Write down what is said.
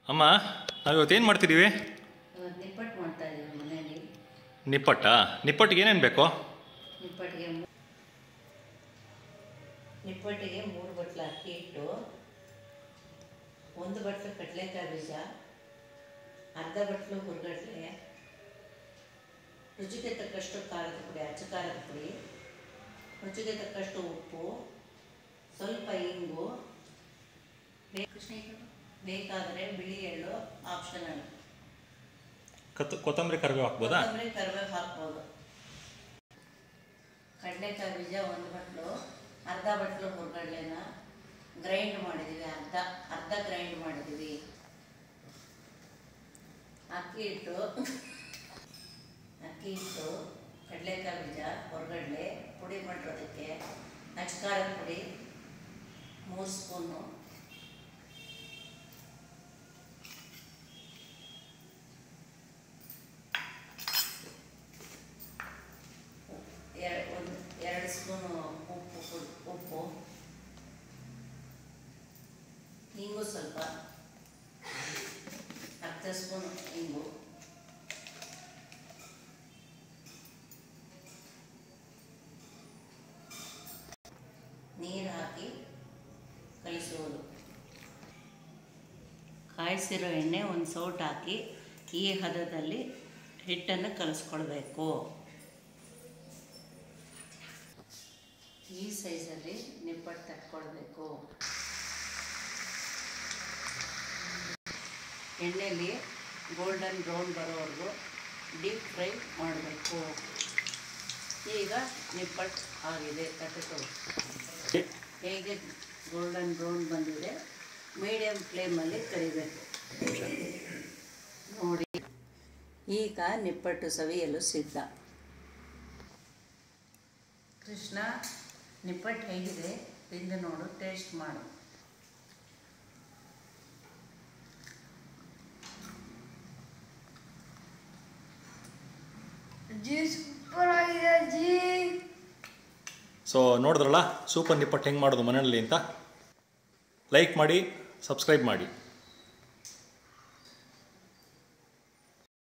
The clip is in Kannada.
ಅಮ್ಮ, ನಾವಿವತ್ತೇನು ಮಾಡ್ತಿದ್ದೀವಿ? ನಿಪ್ಪಟ್ಟು ಮಾಡ್ತಾ ಇದ್ದೀವಿ ಮನೆಯಲ್ಲಿ. ನಿಪ್ಪಟ್ಟಾ? ನಿಪ್ಪಟ್ಟಿಗೆ ಏನೇನು ಬೇಕು? ನಿಪ್ಪಟ್ಟಿಗೆ 3 ಬಟ್ಲು ಅಕ್ಕಿ ಹಿಟ್ಟು, 1 ಬಟ್ಲು ಕಡಲೆಕಾಯಿ ಬೀಜ, ಅರ್ಧ ಬಟ್ಲು ಹುರ್ಗಡ್ಲೆ, ರುಚಿಗೆ ತಕ್ಕಷ್ಟು ಖಾರದ ಪುಡಿ, ಅಚ್ಚ ಖಾರದ ಪುಡಿ, ರುಚಿಗೆ ತಕ್ಕಷ್ಟು ಉಪ್ಪು, ಸ್ವಲ್ಪ ಇಂಗು, ಬೇಕಾದರೆ ಬಿಳಿ ಎಳ್ಳು ಆಪ್ಷನಲ್. ಕೊತ್ತಂಬರಿ ಕರಿಬೇವು ಹಾಕ್ಬೋದಾ? ಕೊತ್ತಂಬರಿ ಕರಿಬೇವು ಹಾಕ್ಬೋದು. ಕಡಲೆಕಾಯಿ ಬೀಜ 1 ಬಟ್ಲು, ಅರ್ಧ ಬಟ್ಲು ಹುರ್ಗಡ್ಲೆನ ಗ್ರೈಂಡ್ ಮಾಡಿದ್ದೀವಿ, ಅರ್ಧ ಗ್ರೈಂಡ್ ಮಾಡಿದ್ದೀವಿ. ಅಕ್ಕಿ ಹಿಟ್ಟು, ಕಡಲೆಕಾಯಿ ಬೀಜ, ಹುರ್ಗಡ್ಲೆ ಪುಡಿ ಮಾಡಿರೋದಕ್ಕೆ, ಅಚ್ಚ ಖಾರದ ಪುಡಿ 3 ಸ್ಪೂನು, ಎರಡು ಸ್ಪೂನು ಉಪ್ಪು, ಇಂಗು ಸ್ವಲ್ಪ, ಅರ್ಧ ಸ್ಪೂನು ಇಂಗು, ನೀರು ಹಾಕಿ ಕಲಿಸುವುದು. ಕಾಯಿಸಿರೋ ಎಣ್ಣೆ 1 ಸೌಟ್ ಹಾಕಿ ಈ ಹದದಲ್ಲಿ ಹಿಟ್ಟನ್ನು ಕಲಿಸ್ಕೊಳ್ಬೇಕು. ಈ ಸೈಜಲ್ಲಿ ನಿಪ್ಪಟ್ಟು ತಟ್ಕೊಳ್ಬೇಕು. ಎಣ್ಣೆಯಲ್ಲಿ ಗೋಲ್ಡನ್ ಬ್ರೌನ್ ಬರೋವರೆಗೂ ಡೀಪ್ ಫ್ರೈ ಮಾಡಬೇಕು. ಈಗ ನಿಪ್ಪಟ್ಟು ಆಗಿದೆ, ತಟ್ಟುಕೊಳ್ಳಿ. ಹೇಗೆ ಗೋಲ್ಡನ್ ಬ್ರೌನ್ ಬಂದಿದೆ, ಮೀಡಿಯಮ್ ಫ್ಲೇಮಲ್ಲಿ ಕರಿಬೇಕು ನೋಡಿ. ಈಗ ನಿಪ್ಪಟ್ಟು ಸವಿಯಲು ಸಿದ್ಧ. ಕೃಷ್ಣ, ನಿಪ್ಪಟ್ಟು ಹೇಗಿದೆ ತಿಂದು ನೋಡು, ಟೇಸ್ಟ್ ಮಾಡು. ಅಜ್ಜಿ ಸೂಪರ್ ಆಗಿದೆ ಅಜ್ಜಿ. ಸೊ ನೋಡಿದ್ರಲ್ಲ ಸೂಪರ್ ನಿಪ್ಪಟ್ಟು ಹೆಂಗೆ ಮಾಡೋದು ಮನೆಯಲ್ಲಿ ಅಂತ. ಲೈಕ್ ಮಾಡಿ, ಸಬ್ಸ್ಕ್ರೈಬ್ ಮಾಡಿ.